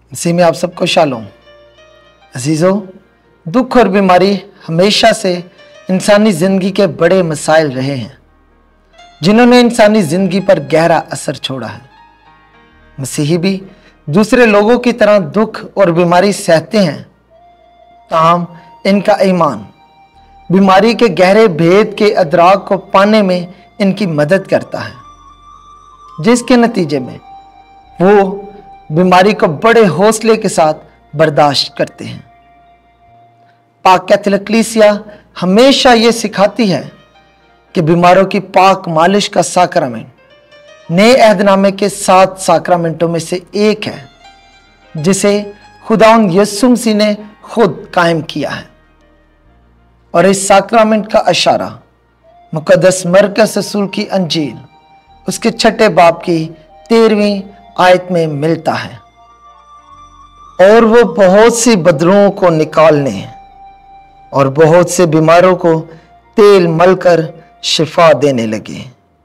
मसीह में आप सबको शालोम। अजीज़ों, दुख और बीमारी हमेशा से इंसानी ज़िंदगी के बड़े मसाइल रहे हैं जिन्होंने इंसानी ज़िंदगी पर गहरा असर छोड़ा है। मसीही भी दूसरे लोगों की तरह दुख और बीमारी सहते हैं, ताहम इनका ईमान बीमारी के गहरे भेद के अदराक को पाने में इनकी मदद करता है, जिसके नतीजे में वो बीमारी को बड़े हौसले के साथ बर्दाश्त करते हैं। पाक कैथोलिक कलीसिया हमेशा ये सिखाती है कि बीमारों की पाक मालिश का साक्रामेंट नए अहदनामे के 7 साक्रामेंटों में से एक है, जिसे खुदावंद यीशु मसीह ने खुद कायम किया है। और इस साक्रामेंट का इशारा मुकद्दस मरकस रसूल की अंजील उसके 6 बाब की 13वीं आयत में मिलता है। और वो बहुत सी बदबूओं को निकालने और बहुत से बीमारों को तेल मलकर शिफा देने लगे।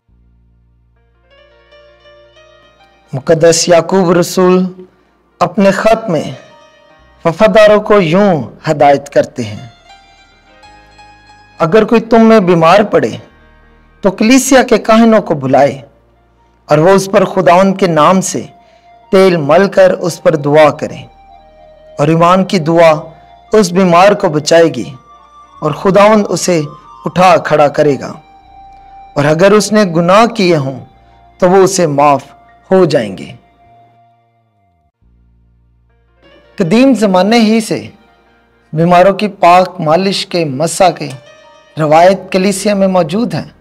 मुकद्दस याकूब रसूल अपने खत में वफादारों को यूं हदायत करते हैं, अगर कोई तुम में बीमार पड़े तो कलीसिया के काहिनों को बुलाए और वो उस पर खुदावंद के नाम से तेल मलकर उस पर दुआ करें, और ईमान की दुआ उस बीमार को बचाएगी और खुदावंद उसे उठा खड़ा करेगा, और अगर उसने गुनाह किए हों तो वो उसे माफ हो जाएंगे। कदीम ज़माने ही से बीमारों की पाक मालिश के मसा के रवायत कलीसिया में मौजूद है।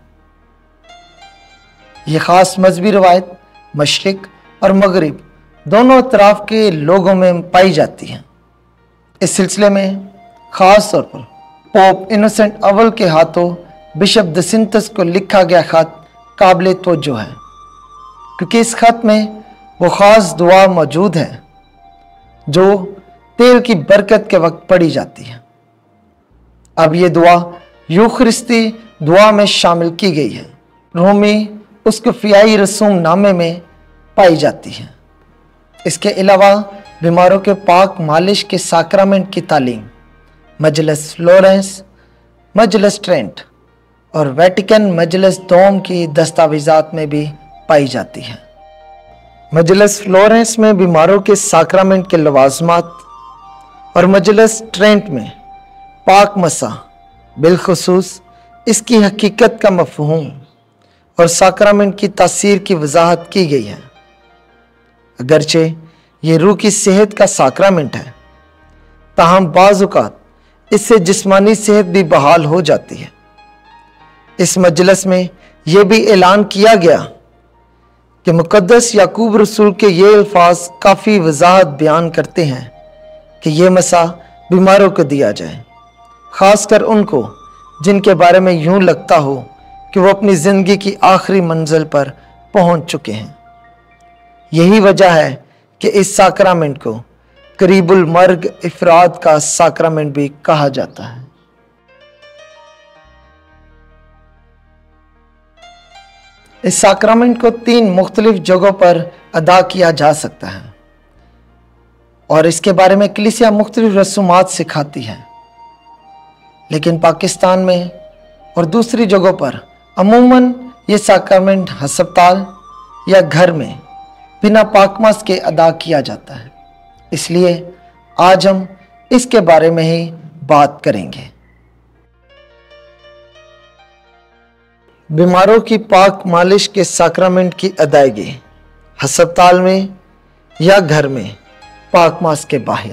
ये ख़ास मजहबी रवायत मशरिक और मगरिब दोनों तरफ के लोगों में पाई जाती है। इस सिलसिले में ख़ास तौर पर पोप इनोसेंट अव्वल के हाथों बिशप जसिंथस को लिखा गया खत काबिल तवज्जो है, क्योंकि इस खत में वो ख़ास दुआ मौजूद है जो तेल की बरकत के वक्त पढ़ी जाती है। अब ये दुआ यूखरिस्ती दुआ में शामिल की गई है, रोमी उसके फियाई रसूम नामे में पाई जाती है। इसके अलावा बीमारों के पाक मालिश के साक्रामेंट की तालीम मजलिस फ्लोरेंस, मजलिस ट्रेंट और वेटिकन मजलिस दोम की दस्तावेजात में भी पाई जाती है। मजलिस फ्लोरेंस में बीमारों के साक्रामेंट के लवाजमात और मजलिस ट्रेंट में पाक मसा बिलखुसूस इसकी हकीकत का मफहूम और साक्रामेंट की तासीर की वजाहत की गई है। अगरचे ये रूह की सेहत का साक्रामेंट है, ताहम बाज़ औक़ात इससे जिस्मानी सेहत भी बहाल हो जाती है। इस मजलिस में यह भी ऐलान किया गया कि मुकद्दस याकूब रसूल के ये अल्फाज काफ़ी वजाहत बयान करते हैं कि यह मसा बीमारों को दिया जाए, ख़ासकर उनको जिनके बारे में यूं लगता हो कि वो अपनी ज़िंदगी की आखिरी मंजिल पर पहुंच चुके हैं। यही वजह है कि इस साक्रामेंट को करीबुल मर्ग इफराद का साक्रामेंट भी कहा जाता है। इस साक्रामेंट को 3 मुख्तलिफ जगहों पर अदा किया जा सकता है और इसके बारे में कलीसिया मुख्तलिफ रसूमात सिखाती है, लेकिन पाकिस्तान में और दूसरी जगहों पर अमूमन ये साक्रामेंट हस्पताल या घर में बिना पाकमास के अदा किया जाता है। इसलिए आज हम इसके बारे में ही बात करेंगे। बीमारों की पाक मालिश के साक्रामेंट की अदायगी हस्पताल में या घर में पाकमास के बाहर।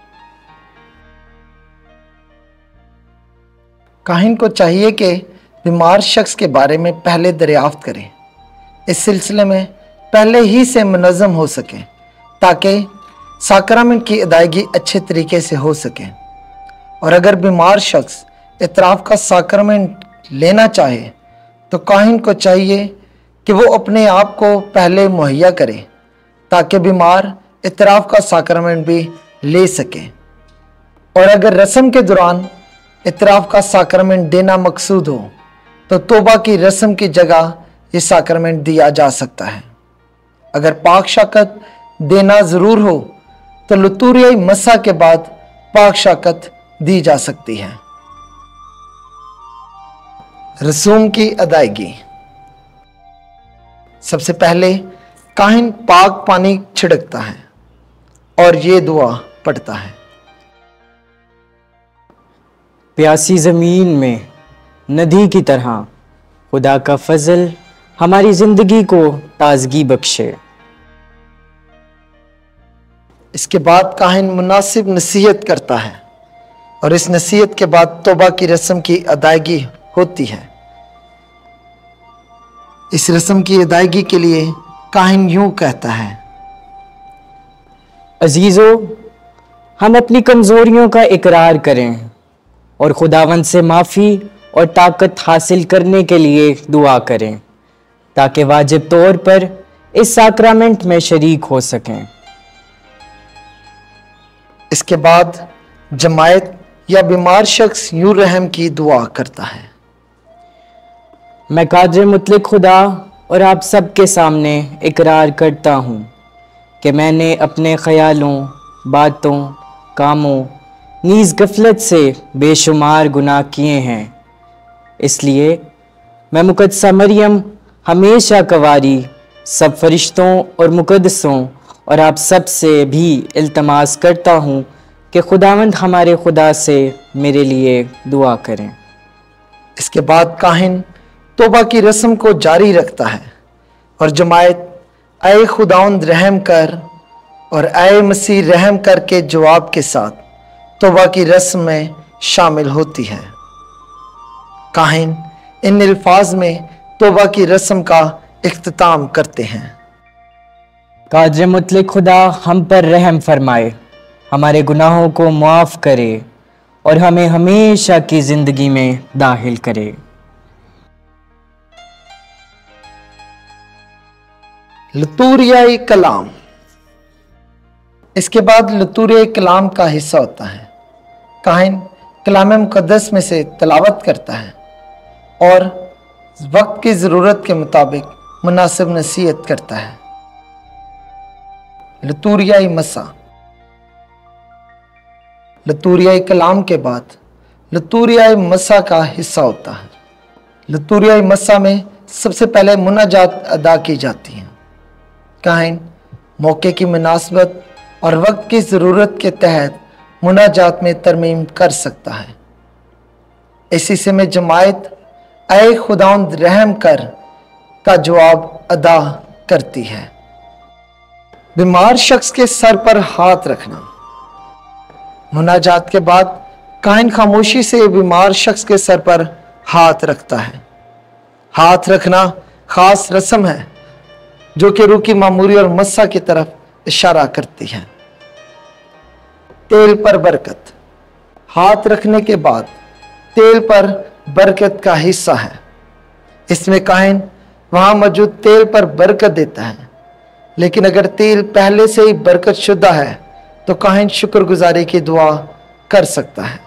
काहिन को चाहिए कि बीमार शख्स के बारे में पहले दरियाफ्त करें, इस सिलसिले में पहले ही से मुनज़्ज़म हो सके ताकि साक्रामेंट की अदायगी अच्छे तरीके से हो सके। और अगर बीमार शख्स इतराफ़ का साक्रामेंट लेना चाहे तो काहिन को चाहिए कि वो अपने आप को पहले मुहैया करे ताकि बीमार इतराफ़ का साक्रामेंट भी ले सके। और अगर रस्म के दौरान इतराफ़ का साक्रामेंट देना मकसूद हो तो तौबा की रस्म की जगह ये साक्रामेंट दिया जा सकता है। अगर पाक शक़त देना ज़रूर हो तो लतूरियाई मसा के बाद पाक शाकत दी जा सकती है। रसूम की अदायगी। सबसे पहले काहिन पाक पानी छिड़कता है और ये दुआ पढ़ता है। प्यासी ज़मीन में नदी की तरह खुदा का फजल हमारी ज़िंदगी को ताजगी बख्शे। इसके बाद काहिन मुनासिब नसीहत करता है और इस नसीहत के बाद तौबा की रस्म की अदायगी होती है। इस रस्म की अदायगी के लिए काहिन यूं कहता है, अजीजों, हम अपनी कमज़ोरियों का इकरार करें और खुदावंद से माफ़ी और ताकत हासिल करने के लिए दुआ करें ताकि वाजिब तौर पर इस साक्रामेंट में शरीक हो सकें। इसके बाद जमायत या बीमार शख्स यूं रहम की दुआ करता है। मैं कादिर मुतलक खुदा और आप सबके सामने इकरार करता हूँ कि मैंने अपने ख्यालों, बातों, कामों, नीज़ गफलत से बेशुमार गुनाह किए हैं। इसलिए मैं मुकद्दसा मरियम हमेशा कवारी सब फरिश्तों और मुकद्दसों और आप सब से भी इल्तमास करता हूँ कि खुदावंद हमारे खुदा से मेरे लिए दुआ करें। इसके बाद काहिन तौबा की रस्म को जारी रखता है और जमायत ऐ खुदावंद रहम कर और ऐ मसीह रहम कर के जवाब के साथ तौबा की रस्म में शामिल होती है। काहिन इन अल्फाज में तौबा की रस्म का इख्तिताम करते हैं। कादिर मुतलक खुदा हम पर रहम फरमाए, हमारे गुनाहों को माफ़ करे और हमें हमेशा की ज़िंदगी में दाखिल करे। लतूरियाई कलाम। इसके बाद लतूरियाई कलाम का हिस्सा होता है। काहिन कलाम मुक़द्दस में से तिलावत करता है और वक्त की ज़रूरत के मुताबिक मुनासिब नसीहत करता है। लतूरियाई मसा। लतूरियाई कलाम के बाद लतूरियाई मसा का हिस्सा होता है। लतूरियाई मसा में सबसे पहले मुनाजात अदा की जाती है। काहिन मौके की मुनासबत और वक्त की ज़रूरत के तहत मुनाजात में तरमीम कर सकता है। इस हिस्से में जमायत ऐ खुदावंद रहम कर का जवाब अदा करती है। बीमार शख्स के सर पर हाथ रखना। मुनाजात के बाद काहिन खामोशी से बीमार शख्स के सर पर हाथ रखता है। हाथ रखना खास रस्म है जो कि रूह की मामूरी और मस्सा की तरफ इशारा करती है। तेल पर बरकत। हाथ रखने के बाद तेल पर बरकत का हिस्सा है। इसमें काहिन वहां मौजूद तेल पर बरकत देता है, लेकिन अगर तेल पहले से ही बरकत शुदा है तो काहिन शुक्रगुजारी की दुआ कर सकता है।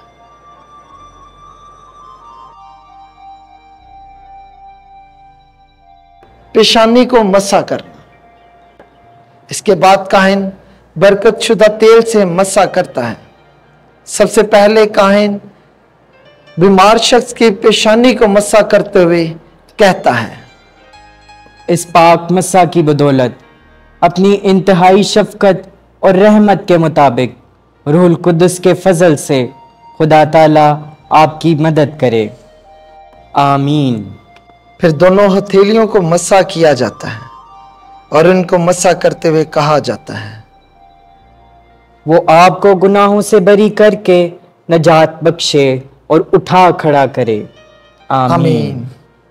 पेशानी को मसा करना। इसके बाद काहिन बरकत शुदा तेल से मसा करता है। सबसे पहले काहिन बीमार शख्स की पेशानी को मसा करते हुए कहता है, इस पाक मसा की बदौलत अपनी इंतहाई शफकत और रहमत के मुताबिक रूहुल कुद्दस के फजल से खुदा ताला आपकी मदद करे। आमीन। फिर दोनों हथेलियों को मसा किया जाता है और इनको मसा करते हुए कहा जाता है, वो आपको गुनाहों से बरी करके नजात बख्शे और उठा खड़ा करे। आमीन।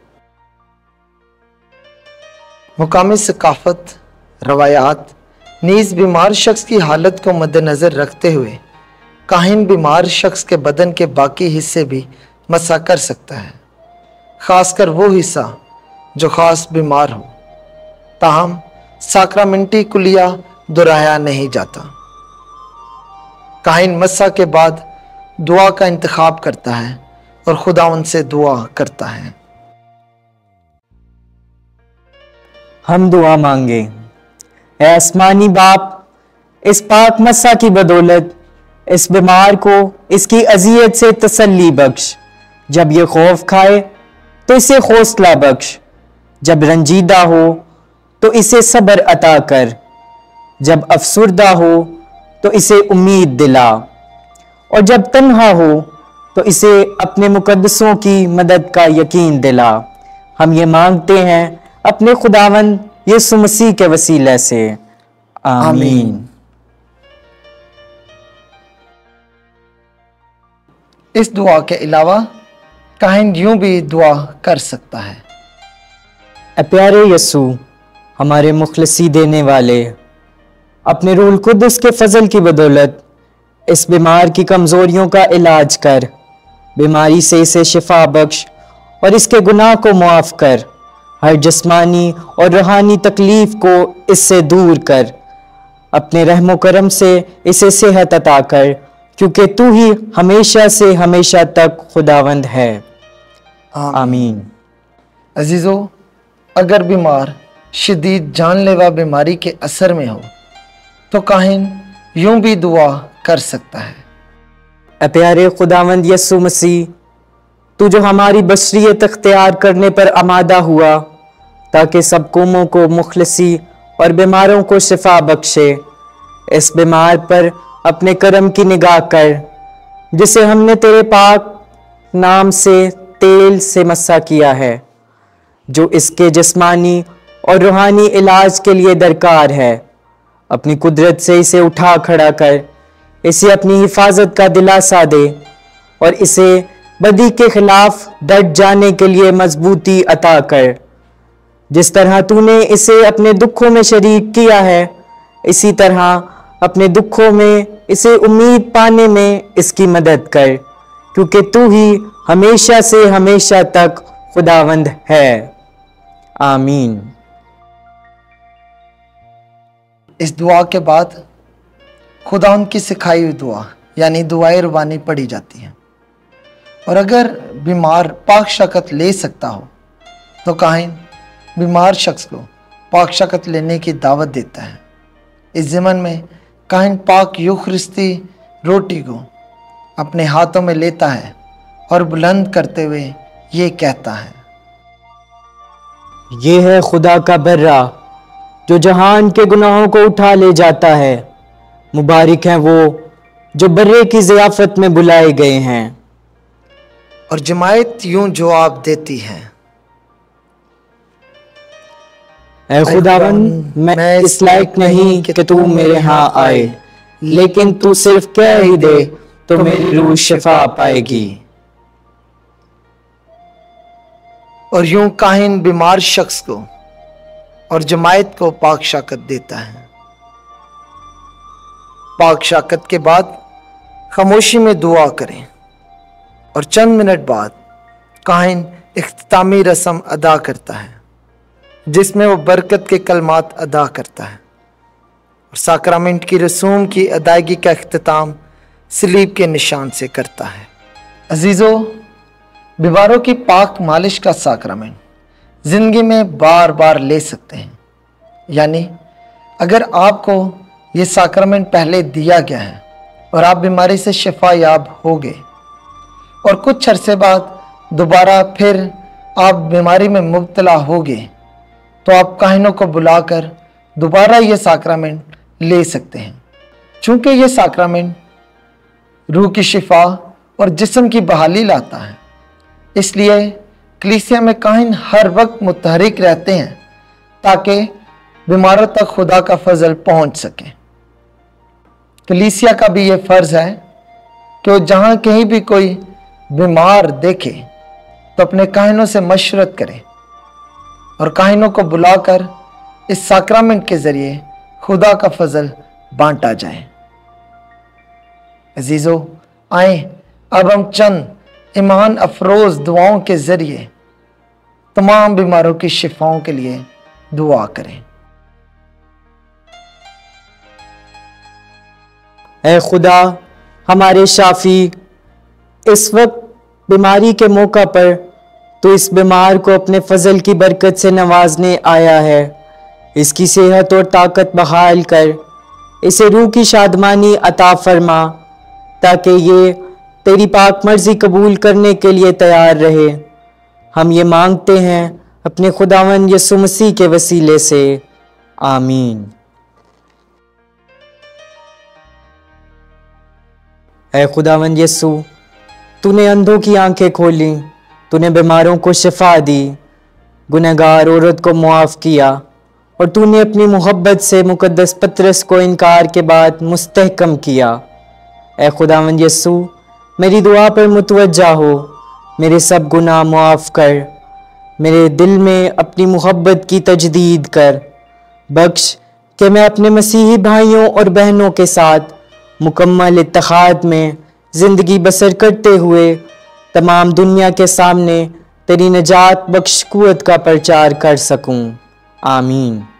मुकामी सकाफत, रवायात नीज बीमार शख्स की हालत को मद्देनजर रखते हुए काहिन बीमार शख्स के बदन के बाकी हिस्से भी मसा कर सकता है, खासकर वो हिस्सा जो खास बीमार हो। ताहम साक्रामेंटी कुलिया दोहराया नहीं जाता। काहिन मसा के बाद दुआ का इंतखाब करता है और खुदावंद से दुआ करता है। हम दुआ मांगे। ऐ आसमानी बाप, इस पाक मस्सा की बदौलत इस बीमार को इसकी अजियत से तसल्ली बख्श। जब ये खौफ खाए तो इसे हौसला बख्श, जब रंजीदा हो तो इसे सब्र अता कर, जब अफसुर्दा हो तो इसे उम्मीद दिला, और जब तन्हा हो तो इसे अपने मुकद्दसों की मदद का यकीन दिला। हम ये मांगते हैं अपने खुदावंद यीशु मसीह के वसीले से, आमीन। इस दुआ के अलावा काहिन यूं भी दुआ कर सकता है। ए प्यारे यीशु, हमारे मुखलसी देने वाले, अपने रूल कुद्दस के फजल की बदौलत इस बीमार की कमजोरियों का इलाज कर, बीमारी से इसे शिफा बख्श और इसके गुनाह को मुआफ कर। हर जिस्मानी और रूहानी तकलीफ को इससे दूर कर। अपने रहमो करम से इसे सेहत अता कर, क्योंकि तू ही हमेशा से हमेशा तक खुदावंद है, आमीन। अजीजो, अगर बीमार शदीद जानलेवा बीमारी के असर में हो तो काहिन यूं भी दुआ कर सकता है। ए प्यारे खुदावंद यीशु मसीह, तू जो हमारी बशरियत अख्तियार करने पर आमादा हुआ ताकि सब कौमों को मुखलसी और बीमारों को शिफा बख्शे, इस बीमार पर अपने करम की निगाह कर, जिसे हमने तेरे पाक नाम से तेल से मस्सा किया है, जो इसके जिस्मानी और रूहानी इलाज के लिए दरकार है। अपनी कुदरत से इसे उठा खड़ा कर, इसे अपनी हिफाजत का दिलासा दे और इसे बदी के खिलाफ डट जाने के लिए मजबूती अता कर। जिस तरह तूने इसे अपने दुखों में शरीक किया है, इसी तरह अपने दुखों में इसे उम्मीद पाने में इसकी मदद कर, क्योंकि तू ही हमेशा से हमेशा तक खुदावंद है, आमीन। इस दुआ के बाद खुदा उनकी सिखाई हुई दुआ यानी दुआए रुबानी पढ़ी जाती है, और अगर बीमार पाक शकत ले सकता हो तो काहिन बीमार शख्स को पाक शकत लेने की दावत देता है। इस ज़मन में काहिन पाक यूखरिस्ती रोटी को अपने हाथों में लेता है और बुलंद करते हुए ये कहता है, ये है खुदा का बर्रा जो जहान के गुनाहों को उठा ले जाता है। मुबारक हैं वो जो बर्रे की ज़ियाफत में बुलाए गए हैं। और जमायत यूं जवाब देती है, ऐ खुदावंद, मैं इस लायक नहीं कि तू मेरे यहाँ आए, लेकिन तू सिर्फ कह ही दे तो मेरी रूह शिफा पाएगी। और यूं काहिन बीमार शख्स को और जमायत को पाक शाकत देता है। पाक शाकत के बाद खामोशी में दुआ करें और चंद मिनट बाद काहिन इख्तितामी रस्म अदा करता है, जिसमें वो बरकत के कलमात अदा करता है और साक्रामेंट की रसूम की अदायगी का इख्तिताम सलीब के निशान से करता है। अजीज़ो, बीमारों की पाक मालिश का साक्रामेंट ज़िंदगी में बार बार ले सकते हैं। यानी अगर आपको ये साक्रामेंट पहले दिया गया है और आप बीमारी से शिफा याब हो गए और कुछ अरसे बाद दोबारा फिर आप बीमारी में मुब्तला हो गए, तो आप काहिनों को बुलाकर दोबारा ये साक्रामेंट ले सकते हैं। चूँकि ये साक्रामेंट रूह की शिफा और जिस्म की बहाली लाता है, इसलिए कलीसिया में काहिन हर वक्त मुतहरिक रहते हैं ताकि बीमारों तक खुदा का फजल पहुंच सके। कलीसिया का भी ये फ़र्ज़ है कि वो जहाँ कहीं भी कोई बीमार देखे तो अपने काहिनों से मशवरत करे और काहिनों को बुलाकर इस साक्रामेंट के ज़रिए खुदा का फजल बांटा जाए। अजीज़ो, आए अब हम चंद ईमान अफरोज़ दुआओं के ज़रिए तमाम बीमारों की शिफाओं के लिए दुआ करें। ऐ खुदा हमारे शाफी, इस वक्त बीमारी के मौका पर तो इस बीमार को अपने फजल की बरकत से नवाजने आया है। इसकी सेहत और ताकत बहाल कर इसे रूह की शादमानी अता फरमा ताकि ये तेरी पाक मर्जी कबूल करने के लिए तैयार रहे। हम ये मांगते हैं अपने खुदावन यीशु मसीह के वसीले से, आमीन। ऐ खुदावन यीशु, तूने अंधों की आंखें खोली, तूने बीमारों को शिफा दी, गुनहगार औरत को मुआफ किया और तूने अपनी मोहब्बत से मुकद्दस पतरस को इनकार के बाद मुस्तहकम किया। ऐ खुदावंद यीशु, मेरी दुआ पर मुतवज्जा हो, मेरे सब गुनाह मुआफ़ कर, मेरे दिल में अपनी मोहब्बत की तजदीद कर, बख्श कि मैं अपने मसीही भाइयों और बहनों के साथ मुकम्मल इत्तेहाद में ज़िंदगी बसर करते हुए तमाम दुनिया के सामने तेरी नजात बख्श कुव्वत का प्रचार कर सकूं। आमीन।